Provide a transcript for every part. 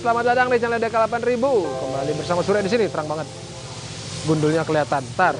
selamat datang di channel DK 8000. Kembali bersama Surya di sini, terang banget. Gundulnya kelihatan. Ntar.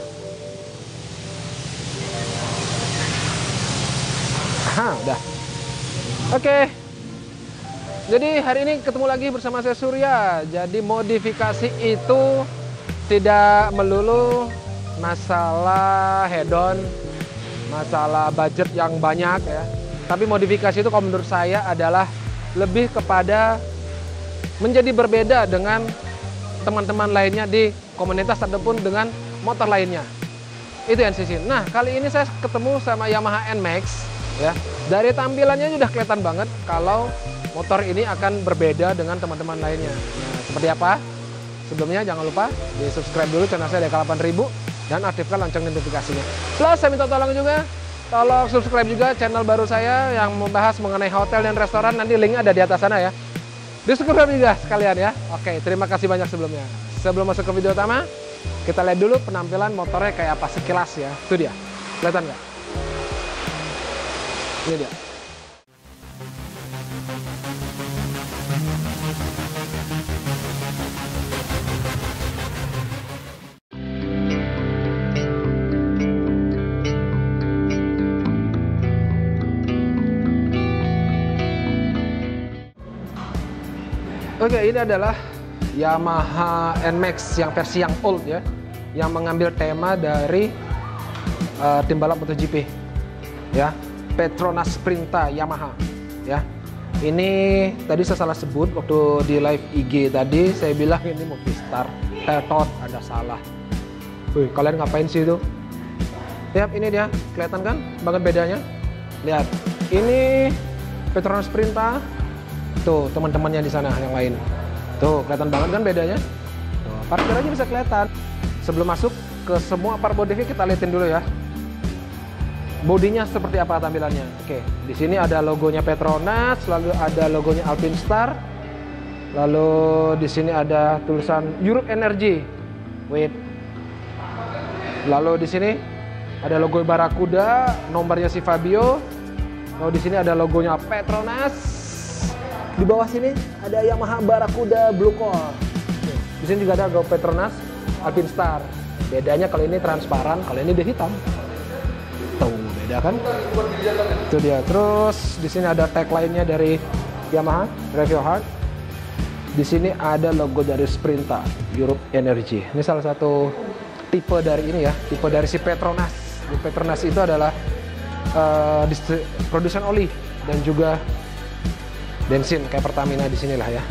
Aha, udah. Oke. Jadi hari ini ketemu lagi bersama saya Surya. Jadi modifikasi itu tidak melulu masalah head-on, masalah budget yang banyak ya. Tapi modifikasi itu kalau menurut saya adalah lebih kepada menjadi berbeda dengan teman-teman lainnya di komunitas ataupun dengan motor lainnya. Itu NCC. Nah, kali ini saya ketemu sama Yamaha NMAX ya. Dari tampilannya sudah kelihatan banget kalau motor ini akan berbeda dengan teman-teman lainnya. Nah, seperti apa? Sebelumnya jangan lupa di-subscribe dulu channel saya DK 8000 dan aktifkan lonceng notifikasinya. Plus saya minta tolong juga, tolong subscribe juga channel baru saya yang membahas mengenai hotel dan restoran. Nanti linknya ada di atas sana ya. Di-subscribe juga sekalian ya. Oke, terima kasih banyak sebelumnya. Sebelum masuk ke video utama, kita lihat dulu penampilan motornya kayak apa sekilas ya. Itu dia. Kelihatan nggak? Ini dia. Oke, ini adalah Yamaha NMAX yang versi yang old ya, yang mengambil tema dari tim balap MotoGP ya, Petronas Sprinta Yamaha ya. Ini tadi saya salah sebut waktu di live IG tadi, saya bilang ini Movistar, tetot, ada salah. Wih, kalian ngapain sih itu? Lihat ini dia, kelihatan kan banget bedanya? Lihat, ini Petronas Sprinta. Tuh teman-temannya di sana yang lain. Tuh kelihatan banget kan bedanya. Tuh, parkir aja bisa kelihatan. Sebelum masuk ke semua part body kita liatin dulu ya. Bodinya seperti apa tampilannya. Oke, di sini ada logonya Petronas, lalu ada logonya Alpinstar. Lalu di sini ada tulisan Europe Energy. Wait. Lalu di sini ada logo Barakuda, nomornya si Fabio. Lalu di sini ada logonya Petronas. Di bawah sini ada Yamaha Barakuda Blue Core. Di sini juga ada logo Petronas Alpinstar. Bedanya kalau ini transparan, kalau ini dia hitam. Tuh, beda kan? Itu dia. Terus di sini ada tag lainnya dari Yamaha, Drive Your Heart. Di sini ada logo dari Sprinta, Europe Energy. Ini salah satu tipe dari ini ya, tipe dari si Petronas. Di Petronas itu adalah produsen oli dan juga bensin kayak Pertamina di sinilah ya.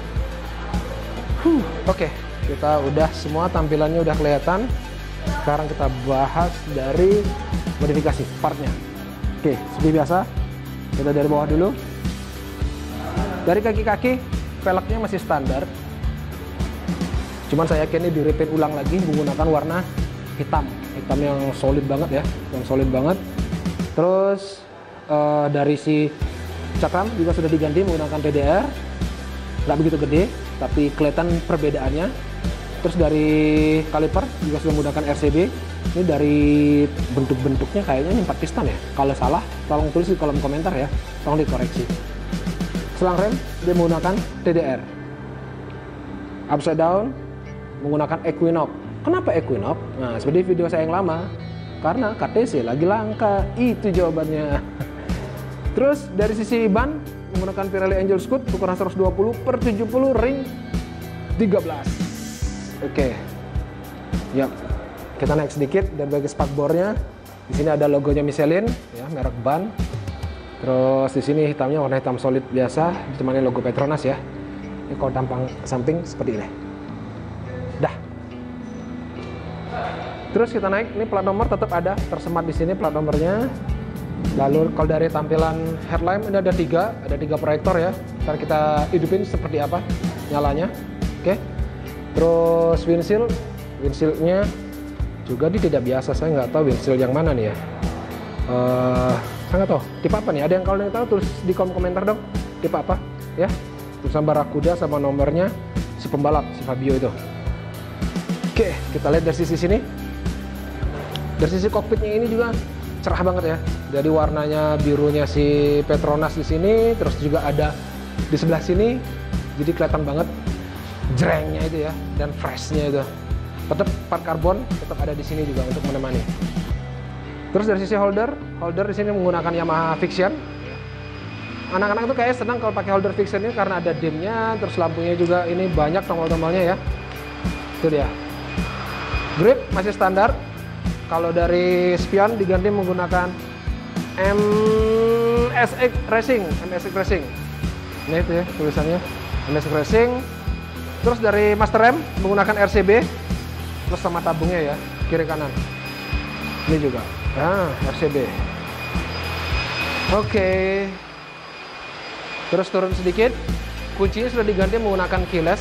Oke, kita udah semua tampilannya udah kelihatan. Sekarang kita bahas dari modifikasi partnya. Oke, seperti biasa kita dari bawah dulu. Dari kaki-kaki velgnya masih standar. Cuman saya yakin ini di repaint ulang lagi menggunakan warna hitam yang solid banget ya, yang solid banget. Terus dari si cakram juga sudah diganti menggunakan TDR, nggak begitu gede tapi kelihatan perbedaannya. Terus dari kaliper juga sudah menggunakan RCB. Ini dari bentuk-bentuknya kayaknya ini 4 piston ya, kalau salah tolong tulis di kolom komentar ya, tolong dikoreksi. Selang rem dia menggunakan TDR, upside down menggunakan Equinox. Kenapa Equinox? Nah, seperti video saya yang lama, karena KTC lagi langka, itu jawabannya. Terus dari sisi ban menggunakan Pirelli Angel Scoot ukuran 120/70 ring 13. Oke. Ya. Kita naik sedikit dan bagi spakbornya di sini ada logonya Michelin ya, merek ban. Terus di sini hitamnya warna hitam solid biasa, ditemani logo Petronas ya. Ini kalau tampang samping seperti ini. Dah. Terus kita naik, ini plat nomor tetap ada tersemat di sini plat nomornya. Lalu kalau dari tampilan headlamp ini ada tiga proyektor ya. Ntar kita hidupin seperti apa nyalanya. Oke. Terus windshieldnya juga dia tidak biasa. Saya nggak tahu windshield yang mana nih ya. Saya nggak tahu tipe apa nih. Ada yang kalau yang tahu tulis di kolom komentar dong. Tipe apa ya? Tulisan Barakuda sama nomornya si pembalap si Fabio itu. Oke, kita lihat dari sisi sini. Dari sisi kokpitnya ini juga cerah banget ya. Jadi warnanya birunya si Petronas di sini, terus juga ada di sebelah sini jadi kelihatan banget jrengnya itu ya, dan freshnya itu. Tetap part karbon tetap ada di sini juga untuk menemani. Terus dari sisi holder di sini menggunakan Yamaha Fiction. Anak-anak tuh kayak senang kalau pakai holder Fiction ini karena ada dimnya, terus lampunya juga ini banyak tombol-tombolnya ya. Itu dia. Grip masih standar. Kalau dari spion diganti menggunakan MSX Racing. Ini itu ya tulisannya MSX Racing. Terus dari master rem menggunakan RCB. Terus sama tabungnya ya, kiri kanan. Ini juga. Nah, RCB. Oke. Terus turun sedikit. Kuncinya sudah diganti menggunakan keyless.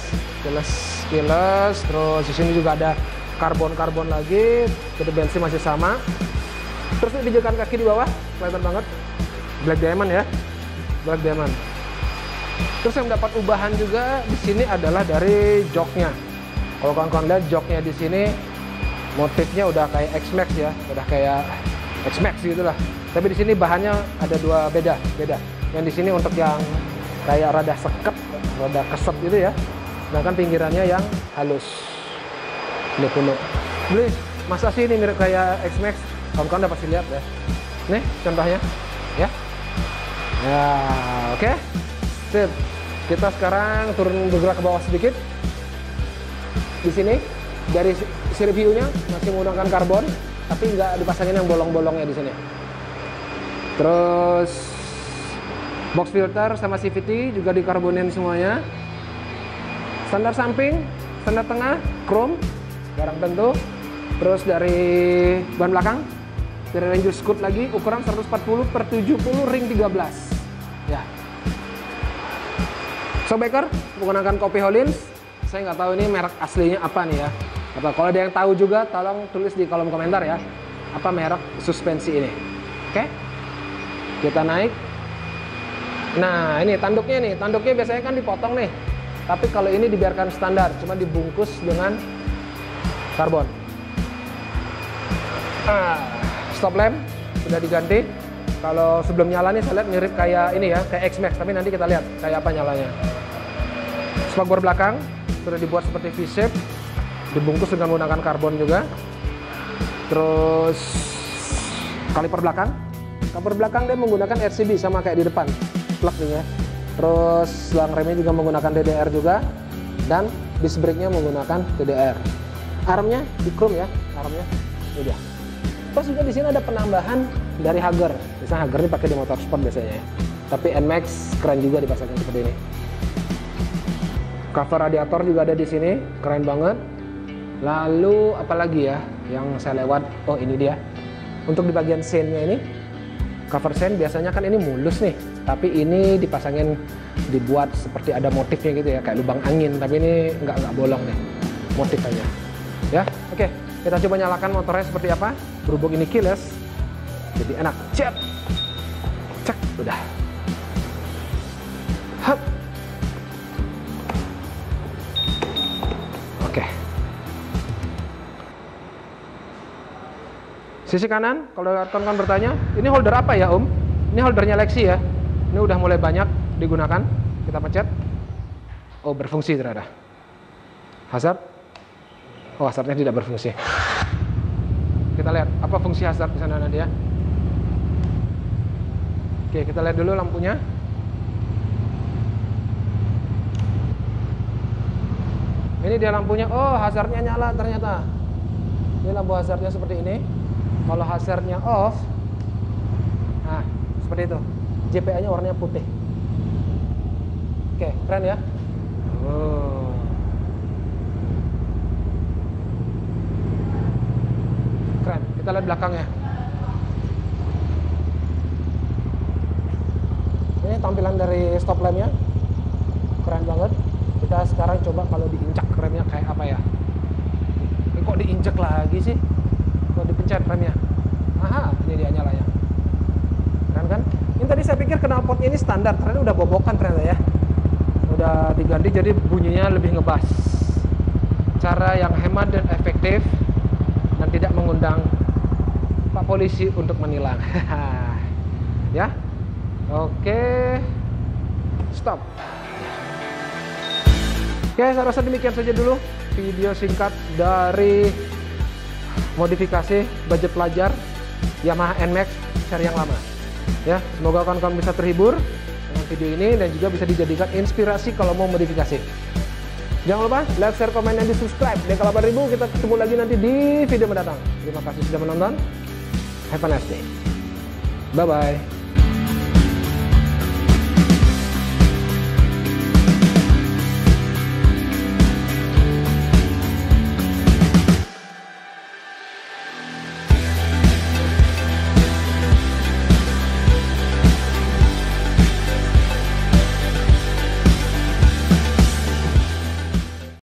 Terus di sini juga ada karbon lagi. Kode bensin masih sama. Terus ini pijakan kaki di bawah, kelihatan banget. Black Diamond ya. Black Diamond. Terus yang mendapat ubahan juga di sini adalah dari joknya. Kalau kawan-kawan lihat joknya di sini motifnya udah kayak X-Max ya, udah kayak X-Max gitulah. Tapi di sini bahannya ada dua beda. Yang di sini untuk yang kayak rada seket, rada keset gitu ya. Sedangkan pinggirannya yang halus. Ini kuno. Beli, masa sih ini mirip kayak X-Max? Kawan-kawan udah pasti lihat ya. Nih contohnya, ya. Ya, oke. Sip. Kita sekarang turun bergerak ke bawah sedikit. Di sini dari sisi view-nya masih menggunakan karbon, tapi nggak dipasangin yang bolong-bolongnya di sini. Terus box filter sama CVT juga dikarbonin semuanya. Standar samping, standar tengah, chrome, barang tentu. Terus dari ban belakang, dari Ranger Scoot lagi, ukuran 140/70 ring 13. Ya. Shockbreaker menggunakan Copy Hollins. Saya nggak tahu ini merek aslinya apa nih ya. Kalau ada yang tahu juga, tolong tulis di kolom komentar ya. Apa merek suspensi ini? Oke? Kita naik. Nah, ini tanduknya nih. Tanduknya biasanya kan dipotong nih. Tapi kalau ini dibiarkan standar, cuma dibungkus dengan karbon. Stop lamp sudah diganti. Kalau sebelum nyala nih saya lihat mirip kayak ini ya, kayak X-Max. Tapi nanti kita lihat kayak apa nyalanya. Spakbor belakang sudah dibuat seperti V-shape, dibungkus dengan menggunakan karbon juga. Terus kaliper belakang dia menggunakan RCB sama kayak di depan, plug ini ya. Terus selang remnya juga menggunakan DDR juga, dan disc brake-nya menggunakan DDR. Armnya di chrome ya, armnya ini dia. Terus juga di sini ada penambahan dari Hager. Misalnya Hager ini pakai di motorsport biasanya, tapi NMAX keren juga dipasangin seperti ini. Cover radiator juga ada di sini, keren banget. Lalu apalagi ya yang saya lewat? Oh ini dia. Untuk di bagian sen-nya ini, cover sen biasanya kan ini mulus nih, tapi ini dipasangin, dibuat seperti ada motifnya gitu ya, kayak lubang angin. Tapi ini nggak bolong nih, motif aja. Ya, oke. Kita coba nyalakan motornya seperti apa. Berhubung ini keyless, jadi enak. Cek, udah. Hap. Oke. Sisi kanan, kalau kawan-kawan bertanya, ini holder apa ya Om? Ini holdernya Lexi ya. Ini udah mulai banyak digunakan. Kita pencet. Oh, berfungsi ternyata. Hazard. Oh, hazardnya tidak berfungsi. Kita lihat apa fungsi hazard di sana nanti ya. Oke, kita lihat dulu lampunya. Ini dia lampunya. Oh, hazardnya nyala ternyata. Ini lampu hazardnya seperti ini. Kalau hazardnya off, nah seperti itu. JPA-nya warnanya putih. Oke, keren ya. Oh. Keren. Kita lihat belakangnya. Ini tampilan dari stop lampnya. Keren banget. Kita sekarang coba kalau diinjak remnya kayak apa ya. Ini kok diinjak lagi sih? Kok dipencet remnya? Aha, ini dia nyalanya. Keren kan? Ini tadi saya pikir knalpotnya ini standar, ternyata udah bobokan ternyata ya. Udah diganti jadi bunyinya lebih ngebas. Cara yang hemat dan efektif dan tidak mengundang Pak Polisi untuk menilang. Ya. Oke. Stop. Oke, saya rasa demikian saja dulu video singkat dari modifikasi budget pelajar Yamaha NMAX seri yang lama. Ya, semoga kawan-kawan bisa terhibur dengan video ini dan juga bisa dijadikan inspirasi kalau mau modifikasi. Jangan lupa like, share, komen, dan di subscribe. Dekal 8000, kita ketemu lagi nanti di video mendatang. Terima kasih sudah menonton. Have a nice day. Bye-bye.